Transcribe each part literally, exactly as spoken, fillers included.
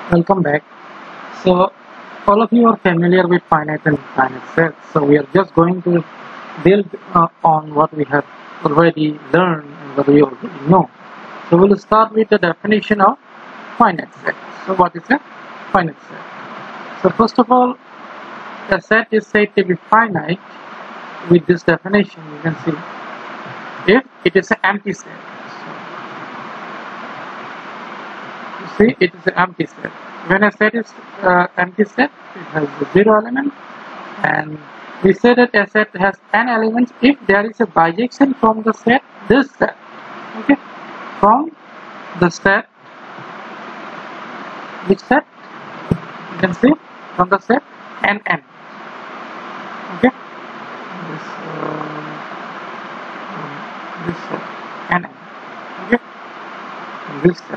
Welcome back. So, all of you are familiar with finite and infinite sets. So, we are just going to build uh, on what we have already learned and what we already know. So, we'll start with the definition of finite set. So, what is a finite set? So, first of all, a set is said to be finite with this definition. You can see if it is an empty set. You see, it is an empty set. When a set is uh, empty set, it has zero element, and we say that a set has n elements if there is a bijection from the set, this set, okay, from the set, which set? You can see from the set N N, okay, this, uh, this set N N, okay, this set.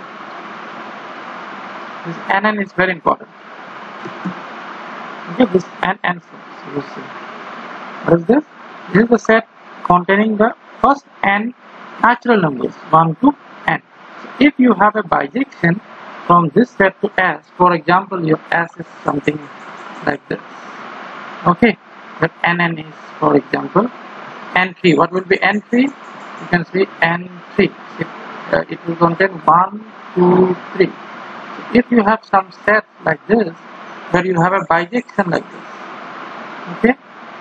This N N is very important. Okay, this N N set, you see. What is this? This is the set containing the first n natural numbers, one to n. So if you have a bijection from this set to S, for example, your S is something like this. Okay, that N N is, for example, N three. What will be N three? You can see N three. It, uh, it will contain one, two, three. If you have some set like this, where you have a bijection like this, okay,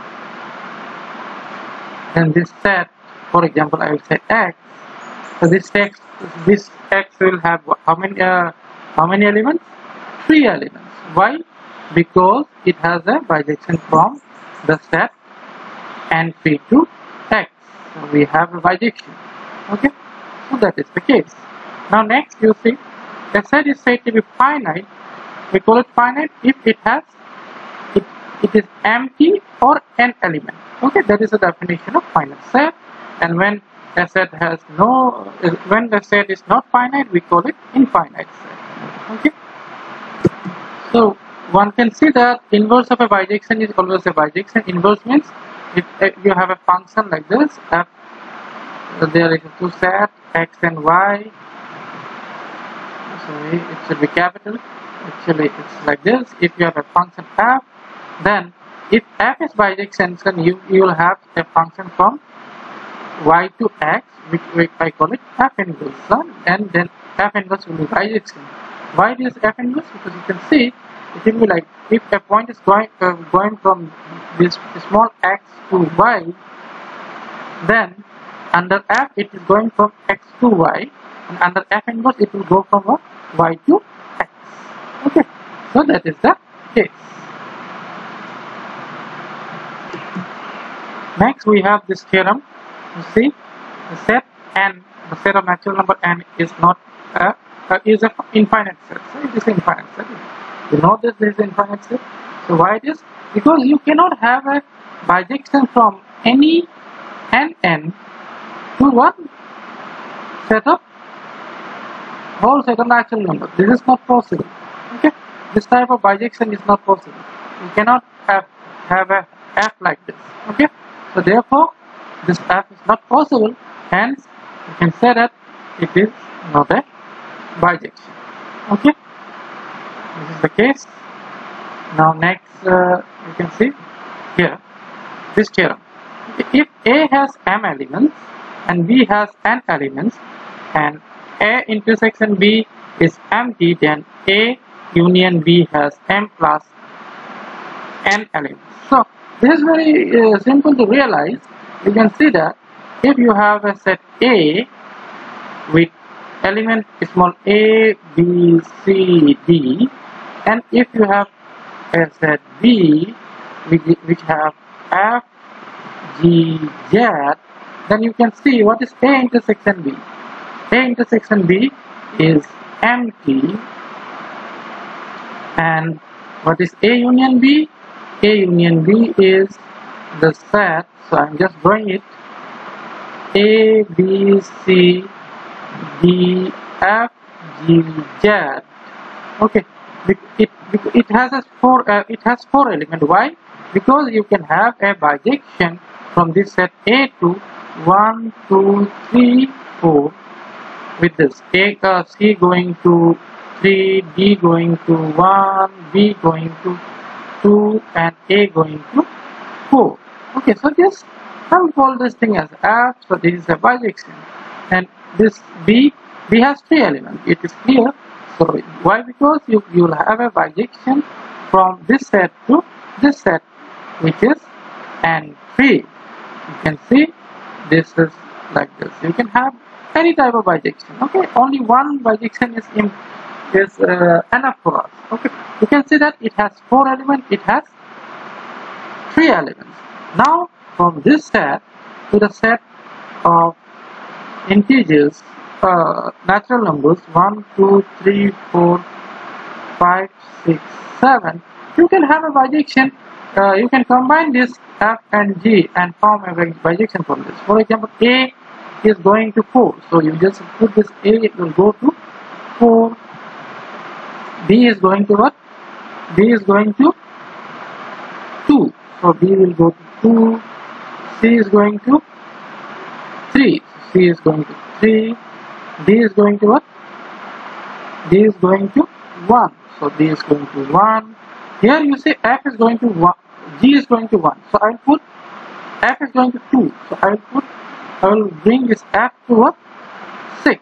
then this set, for example, I will say X. So this X, this X will have how many uh, how many elements? Three elements. Why? Because it has a bijection from the set N three to X. So we have a bijection. Okay, so that is the case. Now next, you see. The set is said to be finite. We call it finite if it has it, it is empty or n element. Okay, that is the definition of finite set. And when a set has no, when the set is not finite, we call it infinite set. Okay. So one can see that inverse of a bijection is always a bijection. Inverse means if, if you have a function like this, f, there is two sets x and y. Sorry, it should be capital. Actually, it's like this. If you have a function f, then if f is bijection, then you you will have a function from y to x, which I call it f inverse, and then f inverse will be bijection. Why this f inverse? Because you can see it will be like if a point is going uh, going from this small x to y, then under f it is going from x to y. And under f inverse it will go from what? Y to x. Okay, so that is the case. Next we have this theorem. You see, the set n, the set of natural number n is not a, uh, is a infinite set. So it is infinite set. You know this, this is infinite set. So why it is? Because you cannot have a bijection from any n n to what set of whole set of natural numbers. This is not possible. Okay, this type of bijection is not possible. You cannot have have a f like this. Okay, so therefore this f is not possible. Hence, you can say that it is not a bijection. Okay, this is the case. Now next, uh, you can see here this theorem. If A has m elements and B has n elements, and A intersection B is empty, then A union B has m plus n elements. So this is very uh, simple to realize. You can see that if you have a set A with element small a, b, c, d, and if you have a set B which, which have f, g, z, then you can see what is A intersection B. A intersection B is empty, and what is A union B? A union B is the set, so I'm just drawing it, A, B, C, D, F, G, Z. Okay, it, it, it has a four uh, it has four elements. Why? Because you can have a bijection from this set A to one, two, three, four. With this A, uh, C going to three, D going to one, B going to two, and A going to four. Okay, so just I'll call this thing as F. So this is a bijection, and this B, B has three elements. It is clear. So why? Because you you will have a bijection from this set to this set, which is N three. You can see this is like this. You can have any type of bijection. Okay, only one bijection is in is uh, enough for us. Okay, you can see that it has four elements. It has three elements. Now from this set to the set of integers, uh, natural numbers one, two, three, four, five, six, seven, you can have a bijection. Uh, you can combine this F and G and form a bijection from this. For example, A is going to four, so you just put this A, it will go to four. B is going to what? B is going to two, so B will go to two. C is going to three, C is going to three. D is going to what? D is going to one, so D is going to one. Here you say F is going to one, G is going to one, so I will put F is going to two, so I will put I will bring this F to what? six,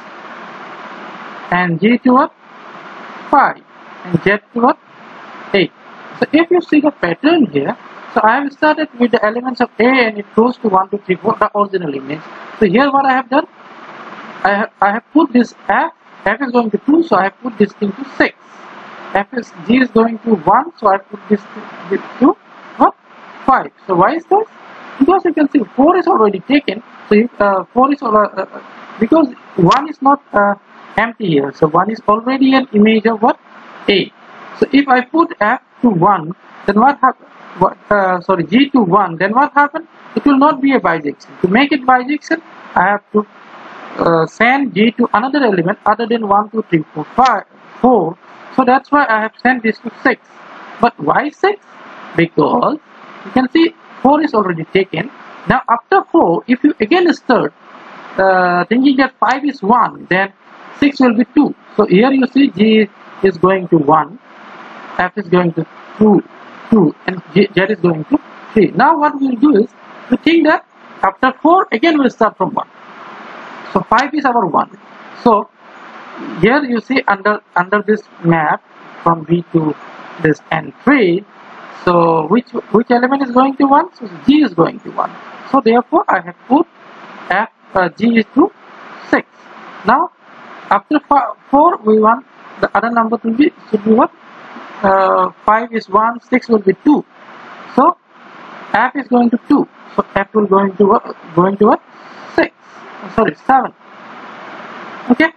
and G to what? five, and Z to what? eight. So if you see the pattern here, so I have started with the elements of A and it goes to one, two, three, four, the original image. So here what I have done, I have, I have put this F, F is going to two, so I have put this thing to six. F is, G is going to one, so I put this to, this to what? five. So why is this? Because you can see four is already taken, so if, uh, four is already, uh, because one is not uh, empty here, so one is already an image of what? A. So if I put F to one, then what happens? What, uh, sorry, G to one, then what happens? It will not be a bijection. To make it bijection, I have to uh, send G to another element other than one, two, three, four, five, four. So that's why I have sent this to six. But why six? Because you can see four is already taken. Now after four, if you again start uh, thinking that five is one, then six will be two. So here you see G is going to one, F is going to two, two, and Z is going to three. Now what we will do is, we think that after four, again we'll start from one. So five is our one. So here you see under under this map from B to this N three, so which which element is going to one? So G is going to one. So therefore I have put F uh, G is to six. Now after four, we want the other number to be should be what? Uh, five is one, six will be two. So F is going to two. So F will going to what? Going to what? six. Oh, sorry, seven. Okay.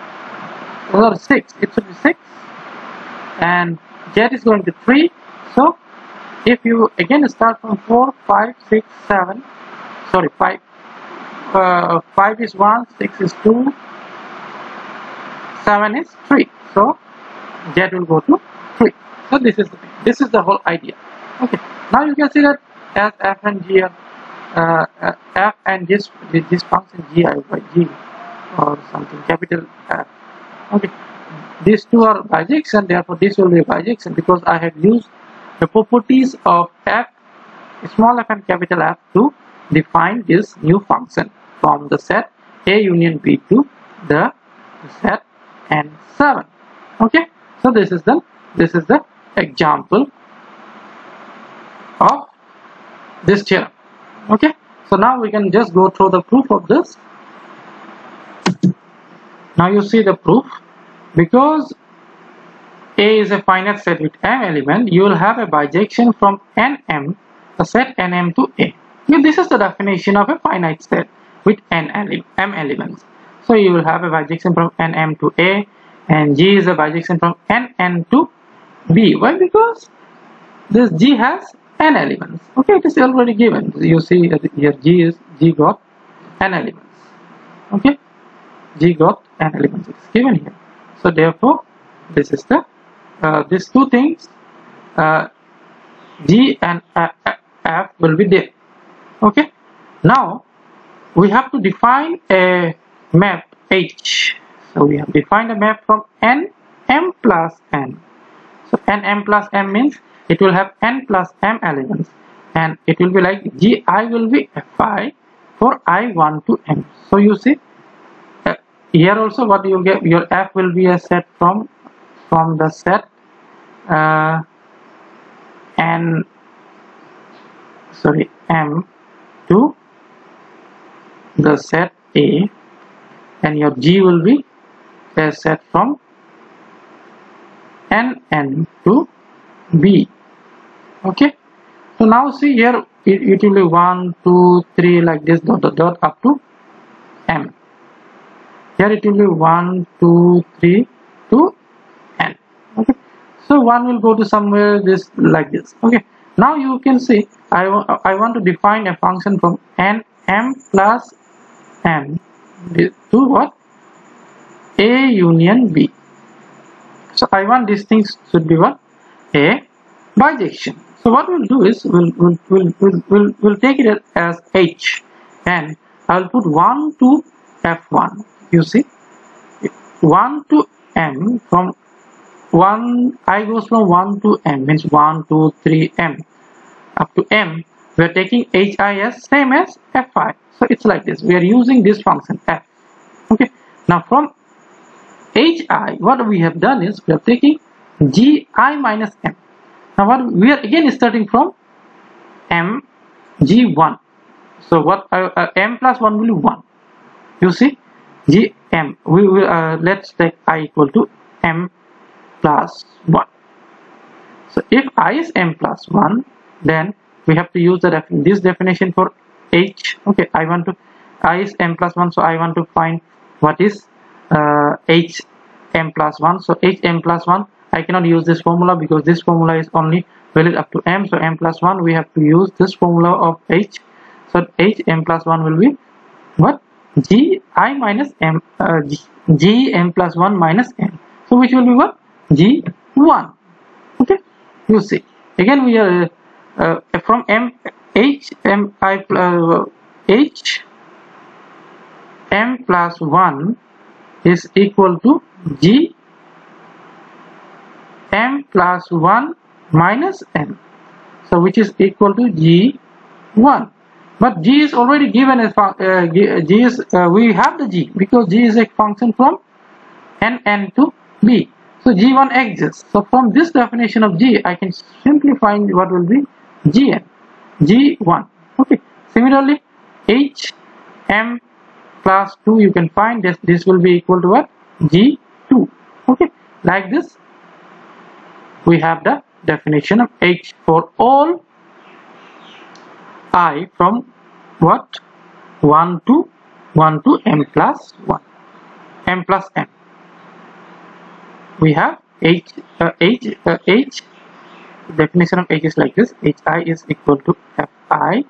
Or six. It should be six. And Z is going to three. So if you again start from four, five, six, seven. Sorry, five. Uh, five is one, six is two, seven is three. So Z will go to three. So this is the thing. This is the whole idea. Okay. Now you can see that as F and G are uh, uh, F and this this function G I by G or something capital F. Okay. These two are bijection. Therefore, this will be a bijection because I have used the properties of F, small f and capital F to define this new function from the set A union B to the set N seven. Okay. So this is the this is the example of this theorem. Okay. So now we can just go through the proof of this. Now you see the proof. Because A is a finite set with m element, you will have a bijection from N M, the set N M to A. Now this is the definition of a finite set with n ele m elements. So you will have a bijection from N M to A, and G is a bijection from N N to B. Why? Because this G has n elements. Okay, it is already given. You see here G is G got n elements. Okay, G got n elements. It's given here. So therefore, this is the uh, these two things, uh, G and uh, F will be there. Okay. Now we have to define a map H. So we have defined a map from N m plus n. So n m plus m means it will have n plus m elements, and it will be like Gi will be Fi for I one to m. So you see uh, here also what you get, your F will be a set from from the set uh, n sorry m to the set A, and your G will be a set from n n to B. Okay, so now see here it, it will be one two three like this dot dot dot up to m. Here it will be one two three to n. Okay, so one will go to somewhere this like this. Okay, now you can see I, I want to define a function from n m plus n to what? A union B. So I want these things should be what? A bijection. So what we'll do is we'll we'll we'll we'll, we'll, we'll take it as H, and I'll put one to F one. You see, one to m, from one I goes from one to m means one two three m up to m. We are taking Hi as same as Fi. So it's like this. We are using this function f. Okay. Now from Hi, what we have done is we are taking Gi minus m. Now what we are again starting from m G one. So what uh, uh, m plus one will be one. You see, G m. We will uh, let's take I equal to m plus one. So if I is m plus one, then we have to use the def this definition for H. Okay, I want to I is m plus one, so I want to find what is uh, H m plus one. So H m plus one, I cannot use this formula because this formula is only valid up to m. So m plus one, we have to use this formula of H. So H m plus one will be what? G I minus m uh, G, G m plus one minus m. So which will be what? G one. Okay, you see again we are uh, uh, from m H m I uh, H m plus one is equal to G m plus one minus m, so which is equal to G one. But G is already given as uh, G is uh, we have the G because G is a function from n n to B. So G one exists. So from this definition of G, I can simply find what will be Gn, G one. Okay. Similarly, H m plus two, you can find this. This will be equal to what? G two. Okay. Like this, we have the definition of H for all I from what? one to one to m plus one, m plus m. We have H, uh, H, uh, H, definition of H is like this. Hi is equal to Fi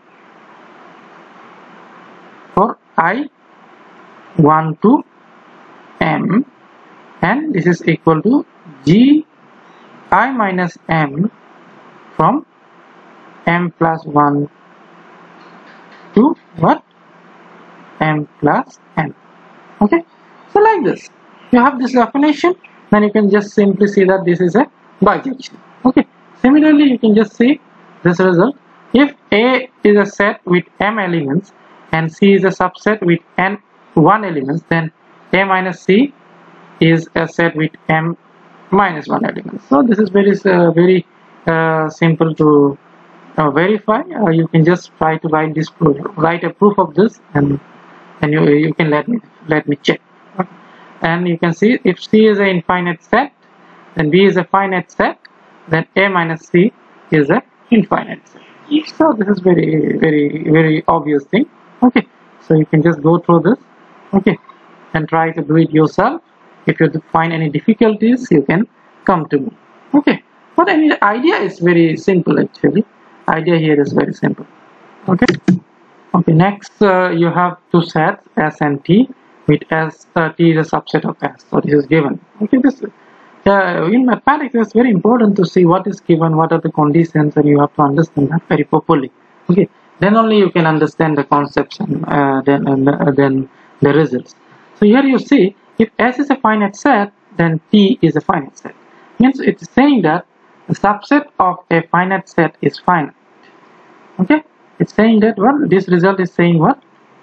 for I one to m, and this is equal to Gi minus m from m plus one to what? M plus n. Okay, so like this you have this definition, then you can just simply see that this is a bijection. Okay, similarly you can just see this result. If A is a set with m elements and C is a subset with n one elements, then A minus C is a set with m minus one elements. So this is very uh, very uh, simple to uh, verify. Uh, you can just try to write this proof, write a proof of this, and and you you can let me let me check. Okay. And you can see if C is an infinite set, then B is a finite set, then A minus C is a infinite set. So this is very very very obvious thing. Okay, so you can just go through this, okay, and try to do it yourself. If you find any difficulties, you can come to me. Okay, but I mean, the idea is very simple actually. Idea here is very simple. Okay. Okay. Next, uh, you have two sets S and T, with S uh, T is a subset of S. So this is given. Okay. This uh, in mathematics, it's very important to see what is given, what are the conditions, and you have to understand that very properly. Okay. Then only you can understand the concepts and uh, then and uh, then the results. So here you see, if S is a finite set, then T is a finite set. Means it's saying that the subset of a finite set is finite. Okay, it's saying that what this result is saying what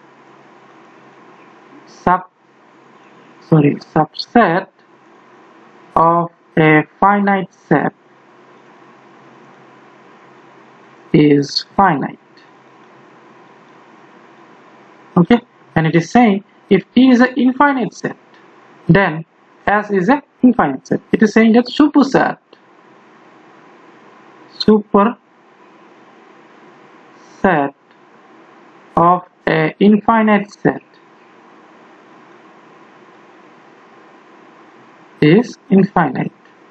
sub sorry subset of a finite set is finite. Okay, and it is saying if T is an infinite set, then S is an infinite set. It is saying that superset super set of a infinite set is infinite.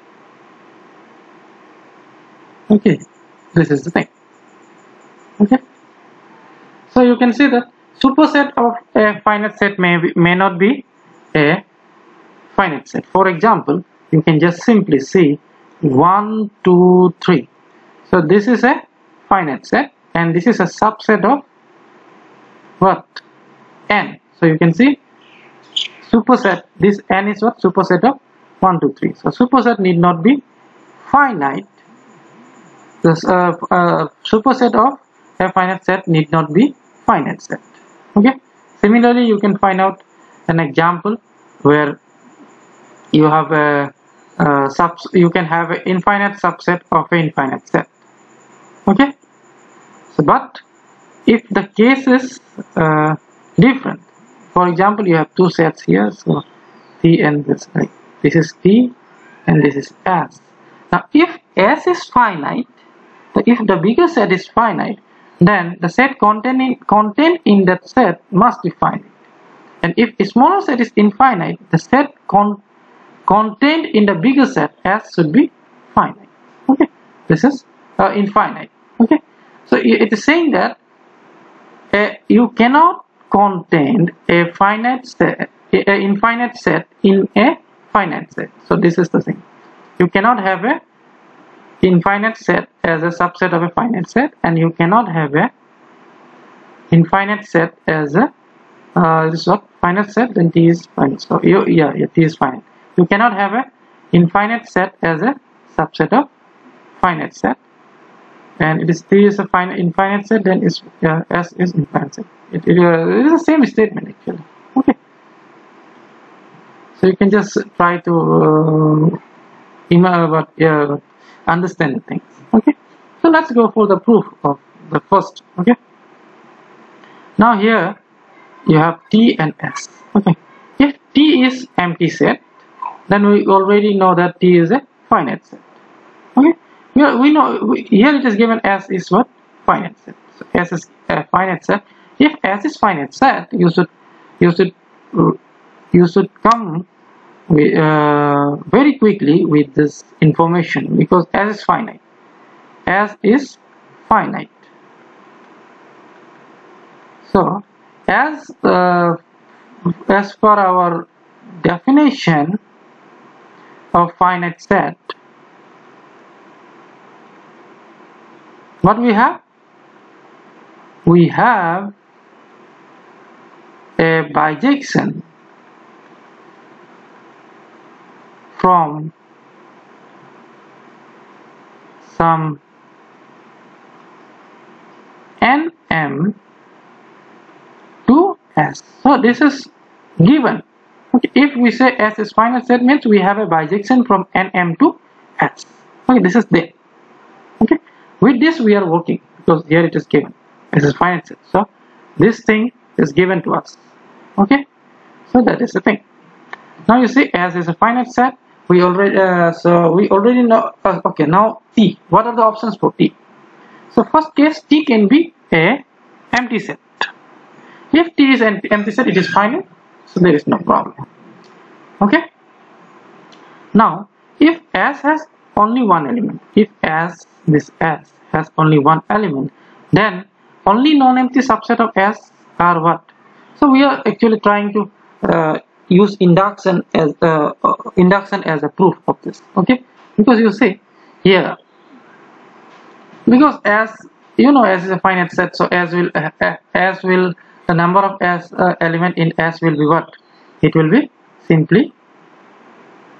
Okay, this is the thing. Okay, so you can see that superset of a finite set may be, may not be a finite set. For example, you can just simply see one, two, three. So this is a finite set, and this is a subset of what? N. So you can see superset, this N is what? Superset of one, two, three. So superset need not be finite. This uh, uh, superset of a finite set need not be finite set. Okay. Similarly, you can find out an example where you have a, a sub. You can have an infinite subset of an infinite set. Okay. So, but if the case is uh, different, for example, you have two sets here. So T and this, like this is T and this is S. Now, if S is finite, if the bigger set is finite, then the set containing contained in that set must be finite. And if a smaller set is infinite, the set con contained in the bigger set S should be finite. Okay, this is uh, infinite. Okay, so it is saying that uh, you cannot contain a finite set, a, a infinite set in a finite set. So this is the thing. You cannot have a infinite set as a subset of a finite set, and you cannot have a infinite set as a uh, this is what finite set, then T is finite. So you, yeah, yeah, T is finite. You cannot have a infinite set as a subset of finite set, and it is T is a finite infinite set, then is uh, S is infinite set. It, it, uh, it is the same statement actually. Okay, so you can just try to uh, but yeah. understand the things. Okay, so let's go for the proof of the first. Okay, now here you have T and S. Okay, if T is empty set, then we already know that T is a finite set. Okay, we, we know we, here it is given S is what? Finite set. So S is a finite set. If S is finite set, you should you should you should come We, uh, very quickly with this information, because S is finite. S is finite. So as uh, as per our definition of finite set, what we have? We have a bijection from some N M to S. So this is given. Okay, if we say S is finite set, means we have a bijection from N M to S. Okay, this is there. Okay, with this we are working, because here it is given S is finite set. So this thing is given to us. Okay, so that is the thing. Now you see S is a finite set. We already uh, so we already know. Uh, okay, now T. What are the options for T? So first case, T can be a empty set. If T is an empty set, it is finite, so there is no problem. Okay. Now, if S has only one element, if S this S has only one element, then only non-empty subset of S are what? So we are actually trying to uh, use induction as uh, uh, induction as a proof of this. Okay, because you see here, because as you know, S is a finite set, so S will uh, uh, S will the number of S uh, element in S will be what? It will be simply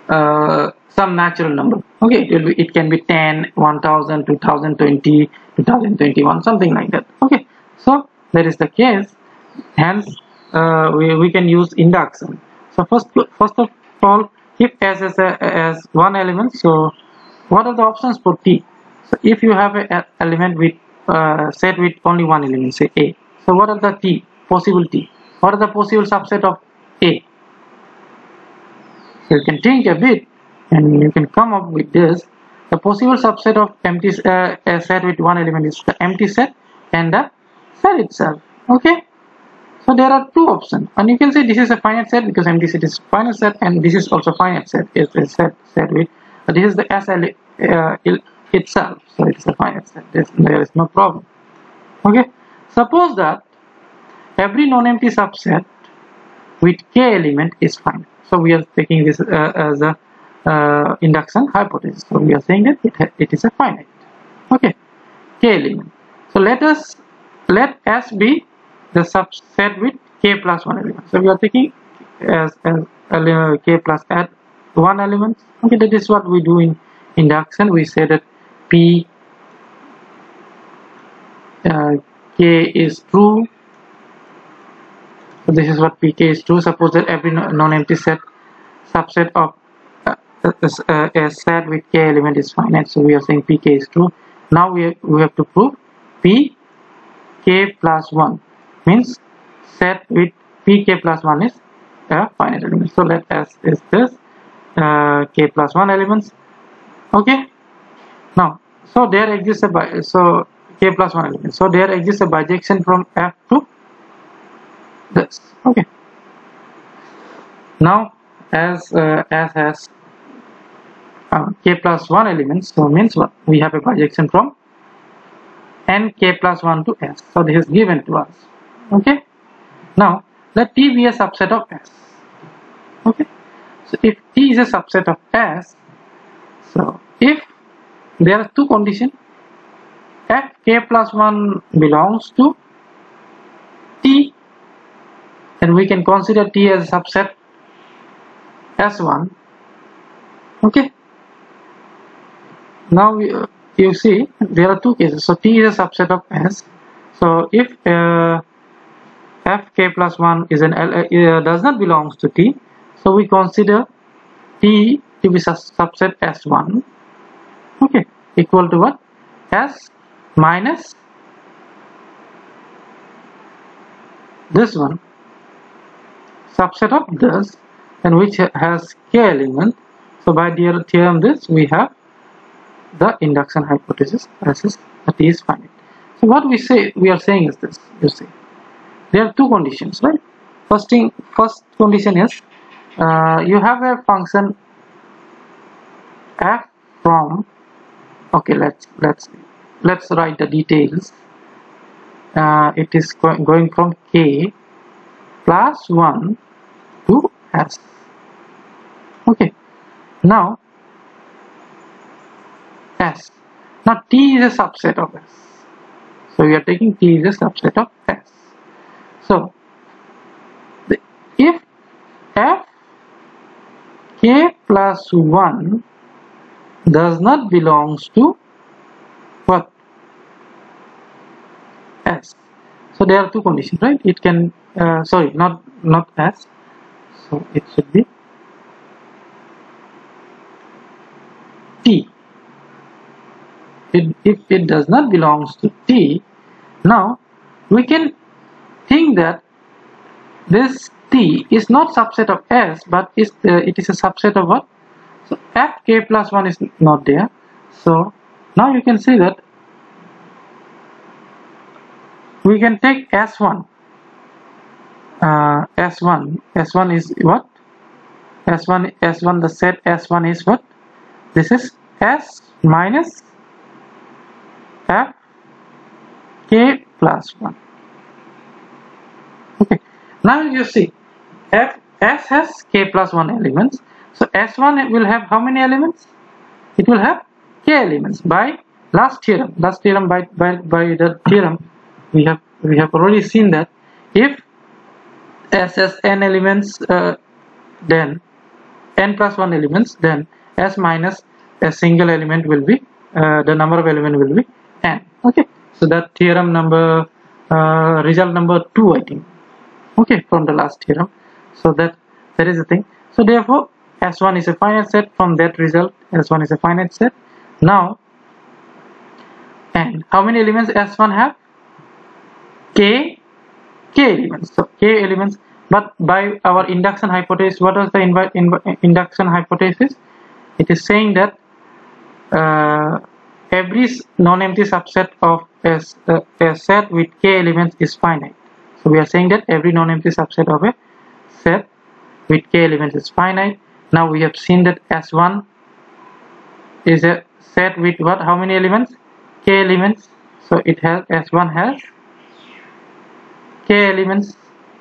uh, some natural number. Okay, it will be, it can be ten, one thousand, two thousand twenty, two thousand twenty-one, something like that. Okay, so that is the case. Hence, uh, we, we can use induction. So first, first of all, if S is a, as one element, so what are the options for T? So if you have an element with uh, set with only one element, say A. So what are the T? Possible T. What are the possible subset of A? So you can think a bit, and you can come up with this. The possible subset of empty uh, a set with one element is the empty set and the set itself. Okay. So there are two options, and you can say this is a finite set because empty set is finite set, and this is also finite set. It's a set set with. Uh, this is the S L uh, itself, so it is a finite set. There's, there is no problem. Okay. Suppose that every non-empty subset with k element is finite. So we are taking this uh, as a uh, induction hypothesis. So we are saying that it, it is a finite. Okay, k element. So let us let S be the subset with k plus one element. So we are taking as, as uh, k plus add one element. Okay, that is what we do in induction. We say that p uh, k is true. So this is what pk is true. Suppose that every non-empty set subset of uh, uh, a set with k element is finite. So we are saying pk is true. Now we have, we have to prove p k plus one means set with pk plus one is a finite element. So let S is this uh, k plus one elements. Okay. Now so there exists a bi so k plus one element. So there exists a bijection from F to this. Okay. Now as uh, as has uh, k plus one elements, so means what? We have a bijection from n k plus one to S. So this is given to us. Okay. Now let T be a subset of S. Okay. So if T is a subset of S, so if there are two conditions, f k plus one belongs to T, and we can consider T as a subset S one. Okay. Now we, uh, you see there are two cases. So T is a subset of S. So if uh, f k plus one is an L, uh, does not belongs to T, so we consider T to be a subset S one. Okay, equal to what? S minus this one, subset of this, and which has k element. So by their theorem this we have the induction hypothesis as is that is finite. So what we say we are saying is this. You see, there are two conditions, right? First thing, first condition is uh, you have a function f from. Okay, let's let's let's write the details. Uh, it is go going from k plus one to S. Okay. Now S. Now T is a subset of S. So we are taking T is a subset of S. So the, if f k plus one does not belongs to what? S. So there are two conditions, right? It can uh, sorry, not not S. So it should be T. It, if it does not belongs to T, now we can think that this T is not subset of S, but is uh, it is a subset of what? So f k plus one is not there. So now you can see that we can take S one. Uh, S one. S one is what? S one. S one. The set S one is what? This is S minus f k plus one. Okay. Now you see, f S has k plus one elements. So S one will have how many elements? It will have k elements by last theorem. Last theorem by by by the theorem we have we have already seen that if S has n elements, uh, then n plus one elements, then S minus a single element will be uh, the number of element will be n. Okay, so that theorem number uh, result number two, I think. Okay, from the last theorem. So that that is the thing. So therefore S one is a finite set. From that result, S one is a finite set. Now, and how many elements S one have? K, K elements. So K elements. But by our induction hypothesis, what was the inv inv induction hypothesis? It is saying that uh, every non-empty subset of a, uh, a set with K elements is finite. So we are saying that every non-empty subset of a set with K elements is finite. Now we have seen that S one is a set with what? How many elements? K elements. So it has S one has K elements.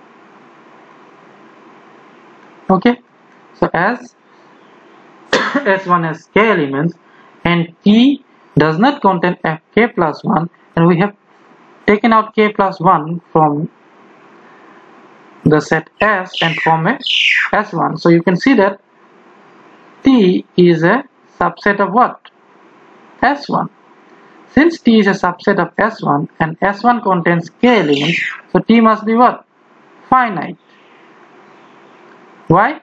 Okay. So as S one has K elements and T does not contain F K plus one, and we have taken out K plus one from the set S and form a S one. So you can see that T is a subset of what? S one. Since T is a subset of S one and S one contains K elements, so T must be what? Finite. Why?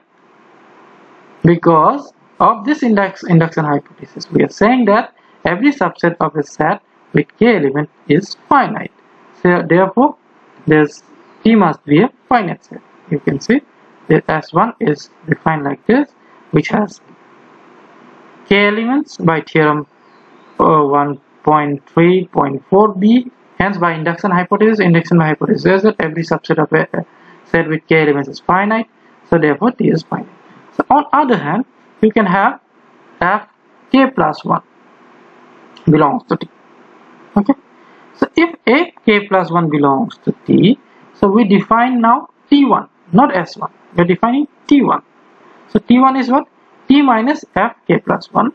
Because of this index induction hypothesis. We are saying that every subset of a set with K element is finite. So therefore, this T must be a finite set. You can see that S one is defined like this, which has K elements by theorem uh, one point three point four b. Hence, by induction hypothesis, induction hypothesis says that every subset of a set with K elements is finite. So therefore, T is finite. So on other hand, you can have F K plus one belongs to T. Okay. So if A K plus one belongs to T, so we define now T one, not S one. We are defining T one. So T one is what? T minus F K plus one.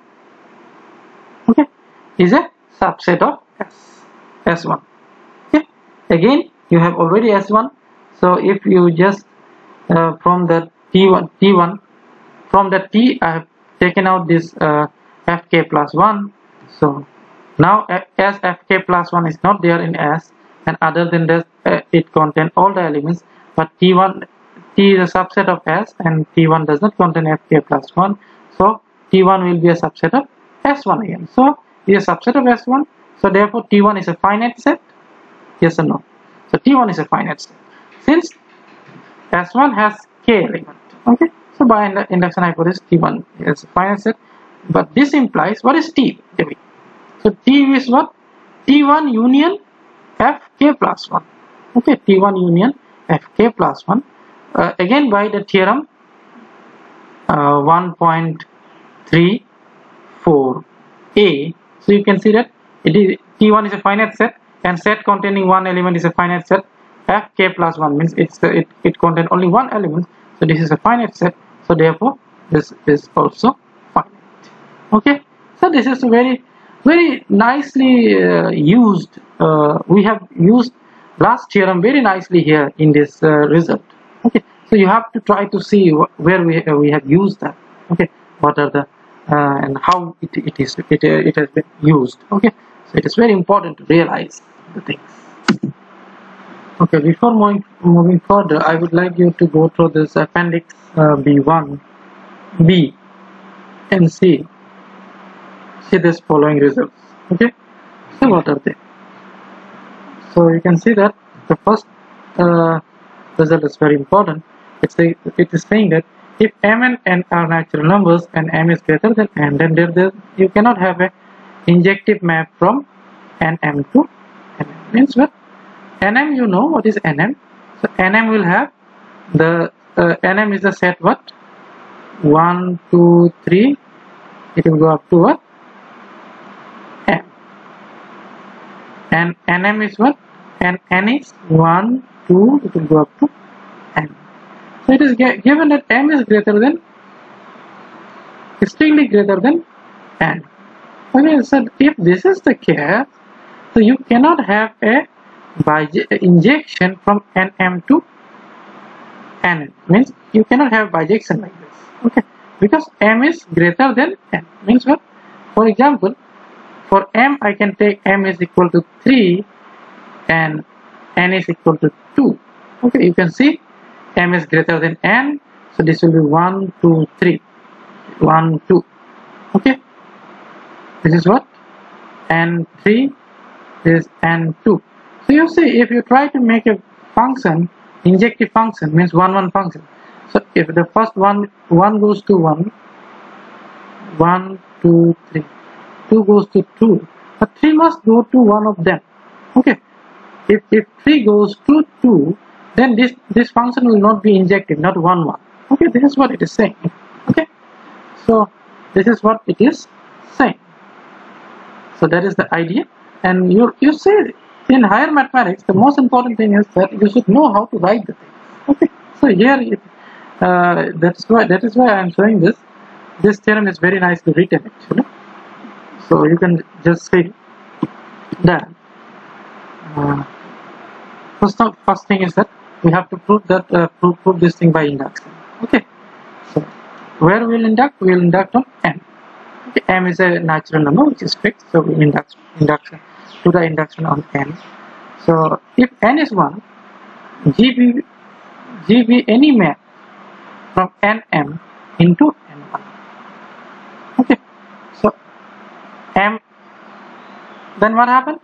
Okay, is a subset of S S one. Okay. Again, you have already S one. So if you just uh, from the T one T one from the T, I have taken out this uh, F K plus one. So now as F K plus one is not there in S, and other than that uh, it contains all the elements, but T one T is a subset of S and T one does not contain F K plus one, so T one will be a subset of S one again. So it is a subset of S one, so therefore T one is a finite set. Yes or no? So T one is a finite set since S one has K element. Okay, so by induction hypothesis T one is a finite set, but this implies what is T? So T is what? T one union F K plus one. Okay, T one union F K plus one. Uh, again by the theorem uh, one point three four a. So you can see that it is T one is a finite set, and set containing one element is a finite set. F K plus one means it's uh, it it contains only one element. So this is a finite set. So therefore this is also finite. Okay. So this is very very nicely uh, used. Uh, we have used last theorem very nicely here in this uh, result. Okay, so you have to try to see wh where we uh, we have used that. Okay, what are the uh, and how it, it is it, uh, it has been used. Okay, so it is very important to realize the things. Okay, before moving moving further, I would like you to go through this appendix uh, B one, B, and C. See this following results. Okay, so what are they? So you can see that the first uh, result is very important. It's a, it is saying that if m and n are natural numbers and m is greater than n, then there, there you cannot have a injective map from nm to nm. Means what? Nm, you know what is nm? So nm will have the uh, nm is the set what? one, two, three. It will go up to what? M. And nm is what? And n is one, two. It will go up to n. So it is given that m is greater than, strictly greater than n. Okay, so if this is the case, so you cannot have a injection from nm to n. Means you cannot have bijection like this. Okay, because m is greater than n. Means what? For example, for m I can take m is equal to three and n is equal to two. Okay, you can see m is greater than n, so this will be one, two, three. one, two. Okay, this is what? n three, this is n two. So you see, if you try to make a function, injective function means one, one function. So if the first one, one goes to one, one, two, three, two goes to two, but three must go to one of them. Okay, if, if three goes to two, then this, this function will not be injective, not one, one. Okay, this is what it is saying. Okay, so this is what it is saying. So that is the idea. And you, you see, in higher mathematics, the most important thing is that you should know how to write the thing. Okay, so here it, uh, that's why that is why I am showing this. This theorem is very nicely written actually. So you can just see that. Uh, first, first thing is that we have to prove that uh, prove, prove this thing by induction. Okay, so where we will induct? We will induct on m. Okay, m is a natural number which is fixed, so we induct induction to the induction on n. So if n is one, G be G be any map from nm into n one. Okay, so m, then what happened?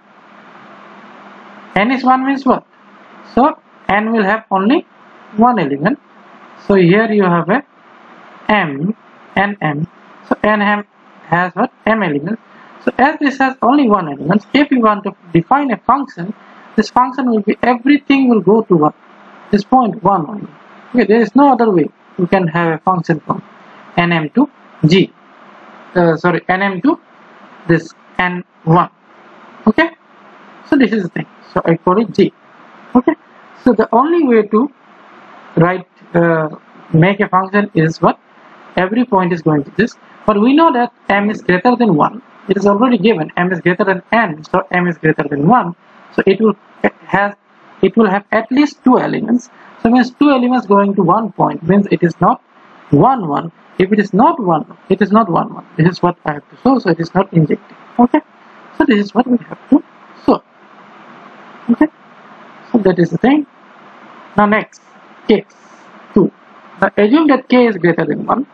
N is one means what? So n will have only one element. So here you have a m, nm. So n has what? M elements. So as this has only one element, if you want to define a function, this function will be everything will go to what? This point one only. Okay, there is no other way you can have a function from nm to g. Uh, sorry, nm to this n one. Okay, so this is the thing. So I call it g. Okay, so the only way to write uh, make a function is what? Every point is going to this. But we know that m is greater than one. It is already given m is greater than n, so m is greater than one. So it will it has it will have at least two elements. So means two elements going to one point means it is not one one. If it is not one, it is not one one. This is what I have to show. So it is not injective. Okay. So this is what we have to show. Okay. So that is the thing. Now next, case two. Now assume that k is greater than one.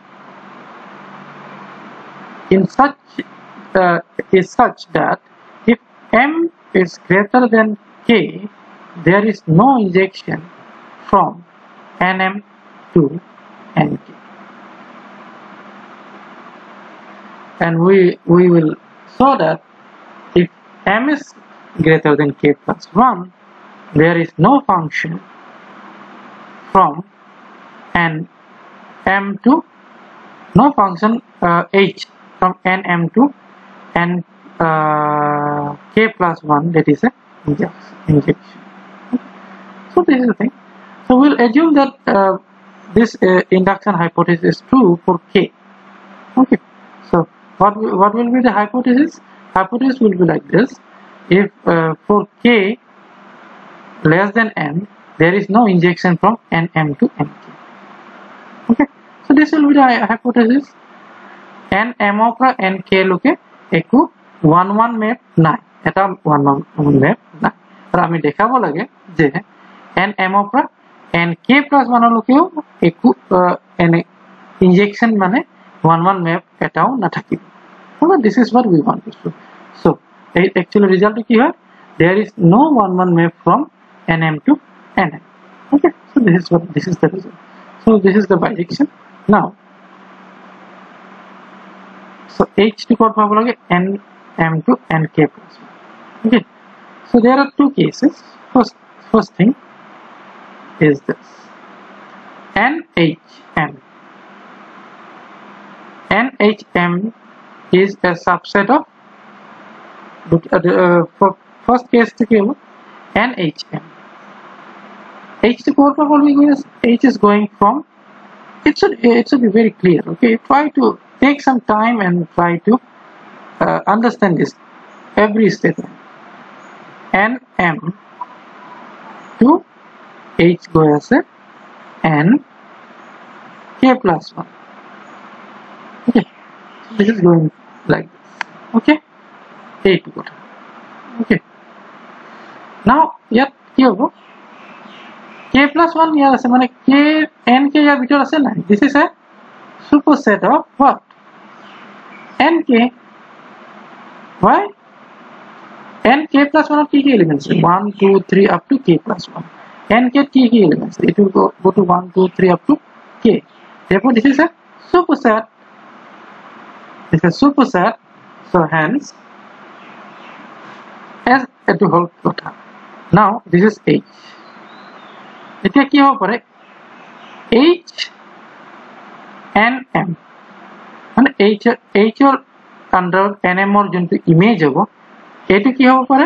In such uh, is such that if m is greater than k, there is no injection from nm to nk, and we we will show that if m is greater than k plus one, there is no function from n m to no function uh, h from nm to n uh, k plus one, that is a injection. So this is the thing. So we'll assume that uh, this uh, induction hypothesis is true for k. Okay. So what what will be the hypothesis? Hypothesis will be like this: if uh, for k less than n, there is no injection from nm to nk. Okay. So this will be the hypothesis. n m পৰা nk লৈকে একো one one map নাই, এটা one one map নাই, আৰু আমি দেখাব লাগে যে n m পৰা nk plus one লৈকেও একো এনে ইনজেকশন মানে one one map এটাও নাথাকিব. So this is what we want to show. So actually result কি হয়? There is no one one map from nm to nm. Okay, so this is what this is the result. So this is the bijection. Now so h to code formula n m to nk plus one. Okay, so there are two cases. First, first thing is this nhm. Nhm is a subset of uh, for first case to give nhm. H to code formula is h is going from. It should it should be very clear. Okay, try to take some time and try to uh, understand this every statement. Nm to h go as a n k plus one. this is going like this. Okay, eight kotha. Okay, now yet ki hobo k plus one here ase mane k n k ya bitor ase na. This is a superset of what? N k. Why? N k plus one of k elements, one, two, three up to k plus one. N k k elements, it will go, go to one, two, three up to k. Therefore, this is a superset. This is a superset. So hence, as a to whole quota. Now this is H. It ki hobo pare H and M. And H H or under N M or junto image hobo. A to ki hobo pare.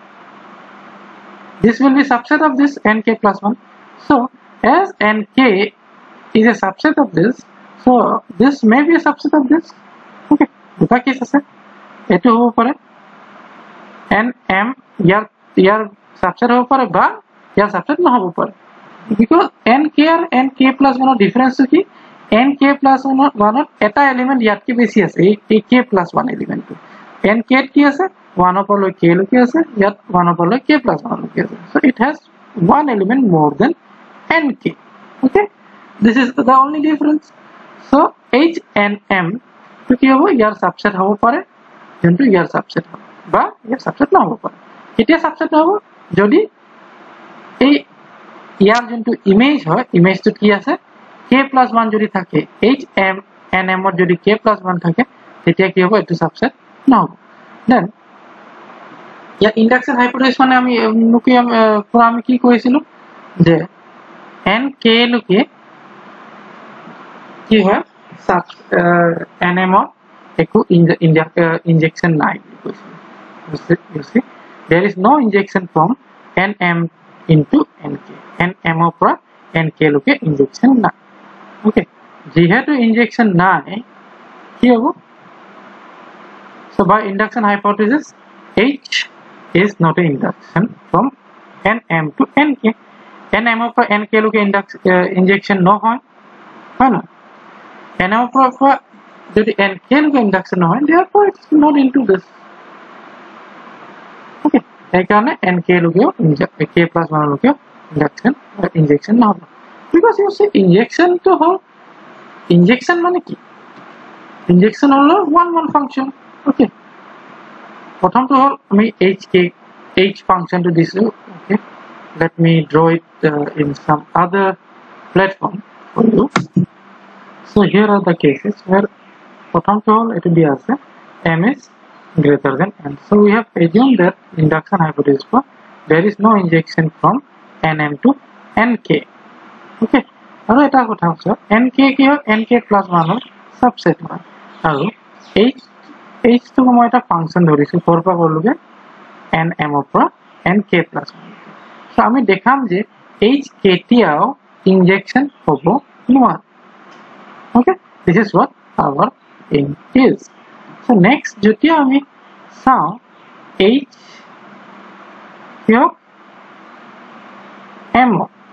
This will be subset of this N K plus one. So as N K is a subset of this, so this may be a subset of this. Okay, duta case ase. A to hobo pare N M yar yar subset hobo pare ba yar subset na hobo pare. Because N K or N K plus one difference ki N K plus one one eta element yat ki besi ase a K plus one element to N K ki ase one upon K loki ase yat one upon K plus one loki ase. So it has one element more than N K. Okay, this is the only difference. So H and M to ki hobo yar subset hobo pare into yar subset hobo ba yar subset na hobo pare. Etia subset hobo jodi ei ইয়ার যেটো image হয় ইমেজটো কি আছে k plus one যদি থাকে h m n m এর যদি k plus one থাকে তেতিয়া কি হবে এটো সাবসেট না হবে দেন ইয়া ইন্ডাকশন হাইপোথিসিস মানে আমি নুকি পুরো আমি কি কইছিল যে n k লুকে কি হয় সাব n m এর একো ইনজেকশন নাই কইছিল you see there is no injection from N M into N K. N M opera N K loke injection na. Okay. Jehetu injection na ki hobo. So by induction hypothesis, H is not an induction from N M to N K. N M opera N K loke induction uh, injection no hoy. Hoy na. N M opera jodi N K loke induction no hoy, therefore it's not into this. Okay. এই কারণে N K লোকেও K plus one লোকেও injection injection না হবে because you say injection তো হল injection মানে কি ইনজেকশন হলো ওয়ান ওয়ান ফাংশন ওকে প্রথমটো হল আমি H K H ফাংশনটো দিছো ওকে let me draw it uh, in some other platform for you so here are the cases where প্রথমটো হল এটা দিয়া আছে M is greater than n. So we have assumed that induction hypothesis for there is no injection from N M to N K. Okay. Now eta kotha hoche N K ki hoy N K plus one or subset hoy. Aru H H to moi eta function dhorisu four pa boluge N M opera N K plus one. So ami dekham je H K tiao injection hobo noar. Okay. This is what our aim is. So next jodi ami sao H here M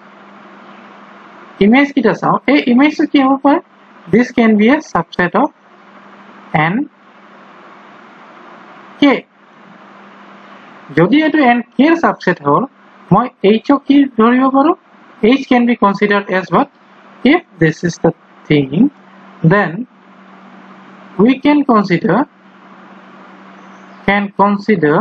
image kita sao a image ki hobo pare this can be a subset of N K jodi eto N K er subset hol moi H o ki dhoribo paro H can be considered as what if this is the thing then we can consider can consider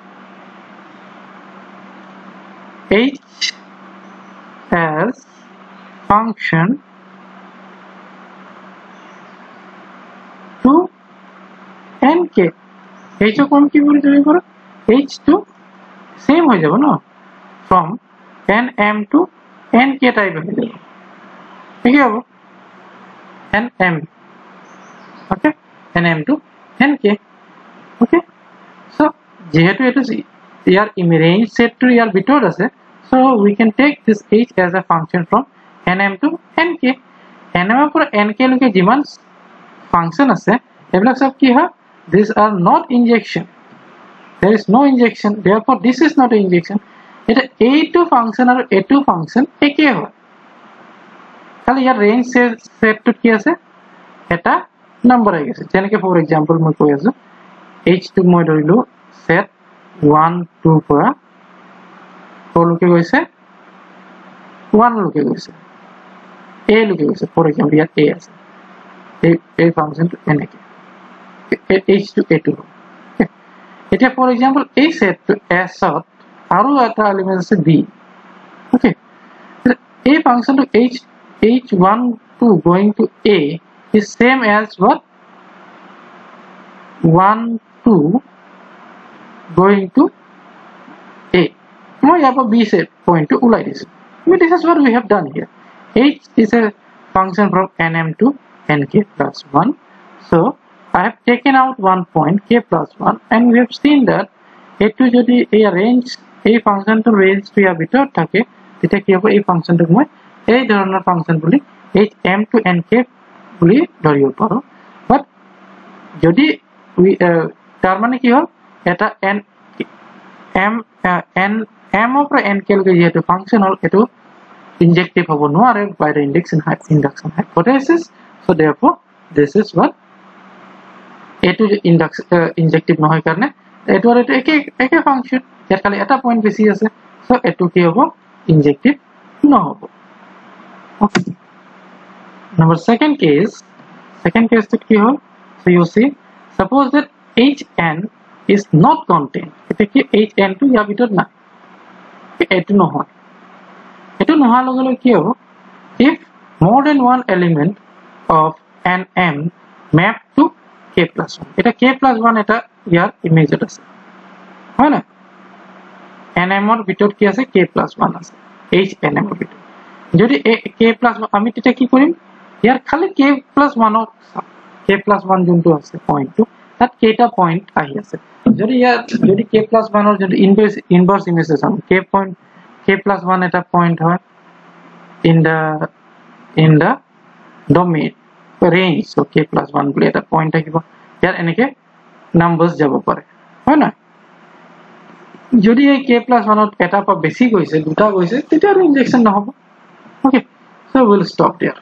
H as function to N K H কোন কি বলি তুমি করো H to same হয়ে যাবে না from N M to N K type হয়ে যাবে ঠিক আছে N M okay N M to N K okay so যেহেতু এটা ইয়ার range set to ইয়ার ভিতর আছে so we can take this H as a function from N M to N K N M for N K লকে যিমান function আছে এবিলাক সব কি হয় these are not injection there is no injection therefore this is not an injection এটা A two function R A two function একে হয় খালি ইয়ার range set to কি আছে এটা number আহি গৈছে যেনেকৈ ফৰ এক্সাম্পল মই কৈ আছো h টো মই ধৰিলো set one two পৰা কলৈকে গৈছে one লৈকে গৈছে a লৈকে গৈছে ফৰ এক্সাম্পল ইয়াত a আছে এই এই ফাংচনটো এনেকৈ h to a to এতিয়া ফৰ এক্সাম্পল এই সেটটো s ত আৰু এটা এলিমেন্ট আছে b ওকে এই ফাংচনটো h h one two going to a is same as what one two going to a মই ইয়াৰ পৰা b set point to ulai দিছো this is what we have done here h is a function from nm to nk plus one so I have taken out one point k plus one and we have seen that etu jodi ei range ei function to range to ya bitor thake eta ki hobo ei function to moi ei dhoroner function boli h m to nk boli dhoribo paro but jodi we tar mane ki hol eta n m n m opor nk loge jehetu function hol etu injective hobo noare by the induction induction hypothesis so therefore this is what এটো ইনডাক্স ইনজেক্টিভ নহয় কাৰণে এটো আৰু এটো একে একে function ইয়াত খালি এটা পইণ্ট বেছি আছে সো এটো কি হ'ব ইনজেক্টিভ নহব ওকে number second case second case to কি হ'ল so you see suppose that hn is not contained এটা কি hn টো ইয়াৰ ভিতৰত নাই এটো নহয় এটো নোহোৱাৰ লগে লগে কি হ'ব if more than one element of an m map to k plus one এটা k plus one এটা ইয়াৰ ইমেজত আছে হয় না nm ৰ ভিতৰত কি আছে k plus one আছে h nm ৰ ভিতৰত যদি k plus one আমি তেতিয়া কি কৰিম ইয়াৰ খালি k plus one ৰ k plus one যোনটো আছে পইণ্টটো তাত কেইটা পইণ্ট আহি আছে যদি ইয়াৰ যদি k plus one ৰ যদি ইনভাৰ্স ইনভাৰ্স ইমেজ আছে k point k plus one এটা পইণ্ট হয় in the in the domain range so k plus one বুলি এটা পইণ্ট থাকিব ইয়াৰ এনেকে নাম্বাৰস যাব পাৰে হয় না যদি এই k plus one ত এটা পৰা বেছি গৈছে দুটা গৈছে তেতিয়া ইনজেকশন নহব okay so we'll stop there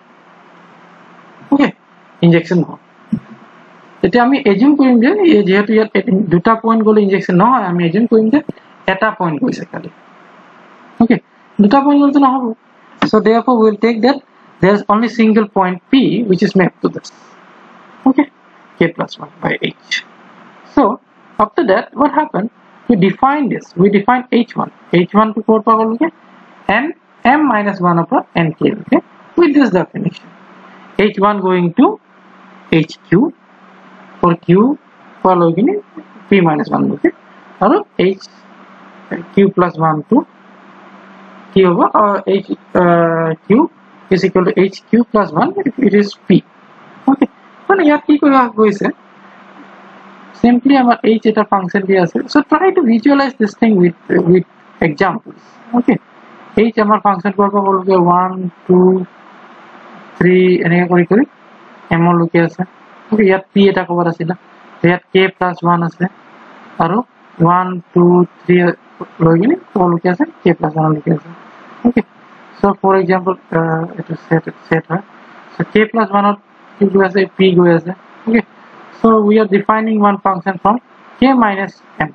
okay injection নহব তেতিয়া আমি এজিউম কৰিম যে এই যেহেতু ইয়াত দুটা পইণ্ট গলে ইনজেকশন নহয় আমি এজিউম কৰিম যে এটা পইণ্ট গৈছে খালি ওকে দুটা পইণ্ট গলে নহব so therefore we'll take that there's only single point p which is mapped to this okay k plus one by h so after that what happened we define this we define h one h one to four power okay and m minus one upon nk okay with this definition h one going to hq for q following p minus one okay or h q plus one to q over or h uh, q is equal to hq plus one if it is p okay মানে ইয়াত কি কৰা গৈছে simply our h এটা function দিয়া আছে so try to visualize this thing with uh, with examples okay h আমাৰ function কৰিব বলকে one two three এনেকে কৰি কৰি m লকে আছে okay ইয়াত p এটা কবৰ আছিল ইয়াত k plus one আছে আৰু one two three লৈ গনি লকে আছে k plus one লকে আছে okay so for example uh, it is set set হয় so k plus one ত কি গৈ আছে p গৈ আছে okay so we are defining one function from k minus m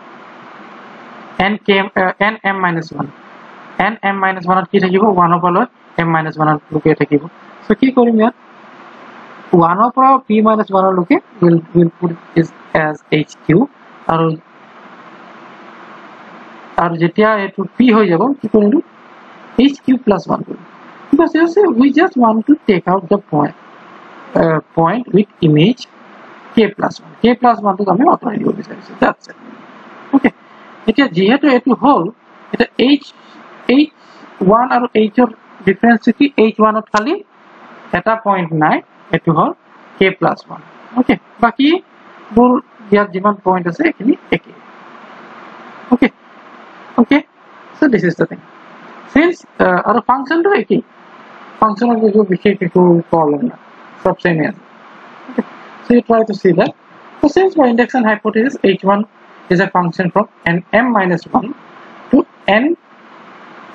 n k uh, n m minus one n m minus one ত কি থাকিব one over m minus one ত লকে থাকিব so কি কৰিম ইয়াত one over p minus one ত লকে will will put is as hq আৰু আৰু যেতিয়া এটো p হৈ যাব কি কৰিম hq plus one because you say we just want to take out the point uh, point with image k plus one k plus one to আমি অতৰাই দিব বিচাৰিছো that's it okay এতিয়া যেহেতু এটো হল এটা h h one আৰু h ৰ ডিফাৰেন্স কি h one ত খালি এটা পইণ্ট নাই এটো হল k plus one okay বাকি বোৰ ইয়াত যিমান পইণ্ট আছে এখিনি একে okay okay so this is the thing since uh, our function to a function of the विशेष को problem सब same है okay so you try to see that so since my induction hypothesis h one is a function from n m minus one to n k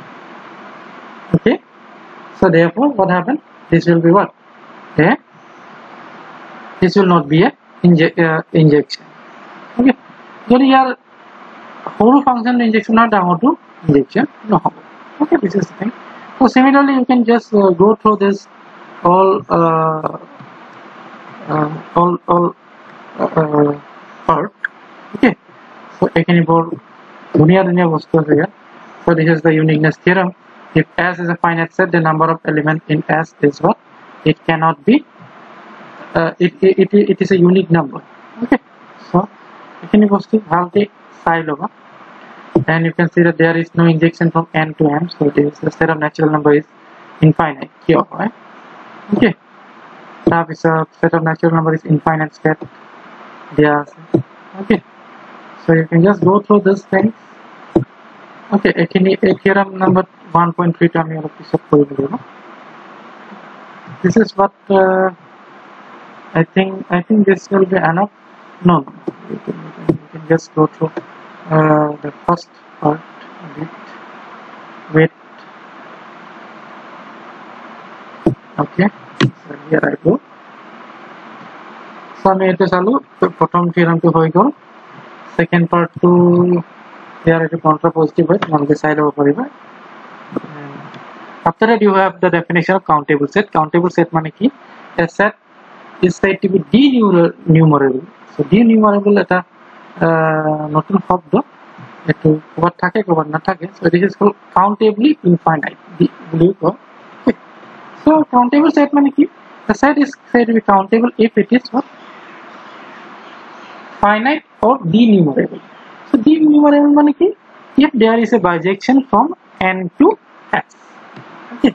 okay so therefore what happened this will be what a this will not be a inje uh, injection. Okay, যদি ইয়াৰ সৰু function injection না ডাঙৰ to injection নহব. Okay, this is the thing. So similarly you can just uh, go through this all uh, uh, all all uh, part. Okay, so এখানে বল দুনিয়া দুনিয়া বস্তু আছে ইয়াত. So this is the uniqueness theorem. If S is a finite set, the number of elements in S is what? It cannot be uh, it, it, it, it is a unique number. Okay, so এখানে বস্তু ভালকে চাই লবা. And you can see that there is no injection from n to m, so this the set of natural number is infinite. Here, right? Okay, now is a set of natural number is infinite set. There. Okay, so you can just go through this thing. Okay, theorem number one point three to আমি অলপ পিছত কৰিব লাগিব. This is what uh, I think. I think this will be enough. No, no. You can, you can, you can just go through uh, the first part a bit. Wait. Okay. So here I go. So আমি এটা চালু প্রথম থিওরামটো হৈ গল. Second part to here is a contrapositive way to side over forever. After that you have the definition of countable set. Countable set means ki a set is said to be denumerable. So denumerable is a not শব্দ এটো কত থাকে কত না থাকে. So this is called countably infinite. So countable set means ki the set is said to be countable if it is what? Finite or denumerable. So denumerable means ki if there is a bijection from n to s. Okay,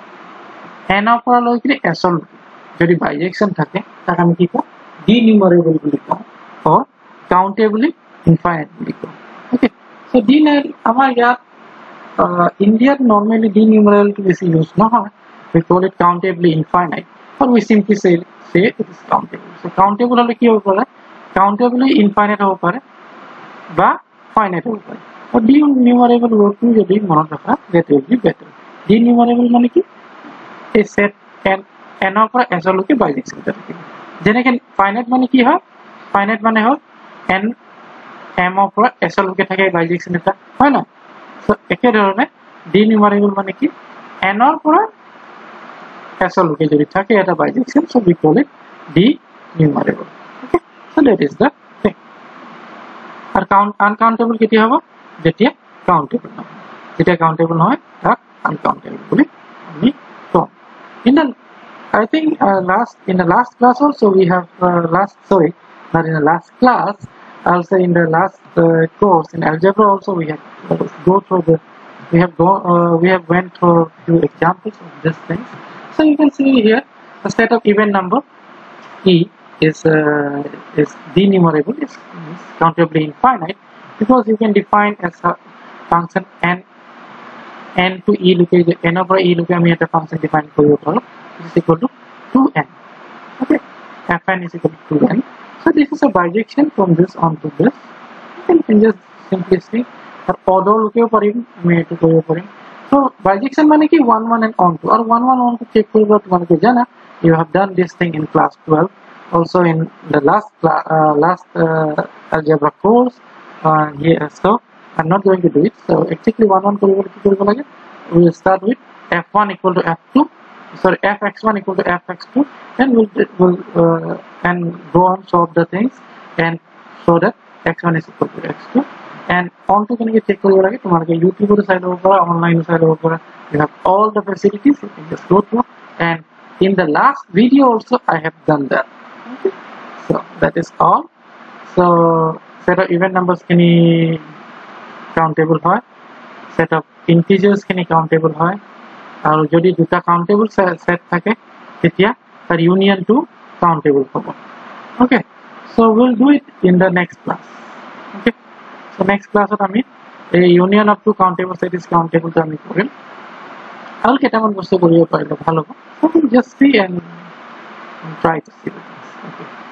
n opera loi kire s ol jodi bijection thake tak ami ki ko denumerable boli ko or countably infinite boli ko. Okay, so d amar ya uh, India normally denumerable to besi use no hoy, we call it countably infinite or we simply say say it is countable. So countable hole ki hobe pare countably infinite hobe pare বা finite hobe pare. Or denumerable working যদি মনত রাখা that will be better. Denumerable মানে কি a set n n ৰ পৰা s লৈকে bijection থাকে. যেনেকৈ finite মানে কি হয়? Finite মানে হ'ল n m ৰ পৰা s লৈকে থাকে bijection এটা হয় না? So একে ধৰণে denumerable মানে কি n ৰ পৰা s লৈকে যদি থাকে এটা bijection, so we call it denumerable. Okay, so that is the thing. R count uncountable কেতিয়া হ'ব? যেতিয়া countable নহয়. যেতিয়া countable নহয় তাক uncountable বলি আমি কম. In the I think uh, last in the last class also we have uh, last sorry not in the last class also in the last uh, course in algebra also we have uh, go through the we have go uh, we have went through a few examples of these things. So you can see here the set of even number e is uh, is denumerable, is, is countably infinite because you can define as a function n n to e look at n over e look at me at a function defined for your problem is equal to two n. Okay, fn is equal to two n. So this is a bijection from this on to this. You can just simply see or order look at for him me to go for him. So bijection means ki one one and on to or one one on to check for what one ke jana. You have done this thing in class twelve. Also in the last uh, last uh, algebra course uh, here. So I'm not going to do it. So exactly one one we will start with f one equal to f two. Sorry, f x one equal to f x two, and we'll will uh, and go on solve the things and show that x one is equal to x two. And on to can check koriye tomare YouTube side over online side over. You have all the facilities. You can just go through. And in the last video also I have done that. Okay. So that is all. So set of even numbers can be countable হয়, set of integers can be countable হয়, আৰু যদি দুটা countable set থাকে তেতিয়া তাৰ union to countable হ'ব. Okay, so we'll do it in the next class. Okay, so next class ত আমি এই union of two countable set is countable to আমি কৰিম আৰু কেইটামান বস্তু কৰিব পাৰিলে ভাল হ'ব. So we'll just see and, and try to see the things. Okay.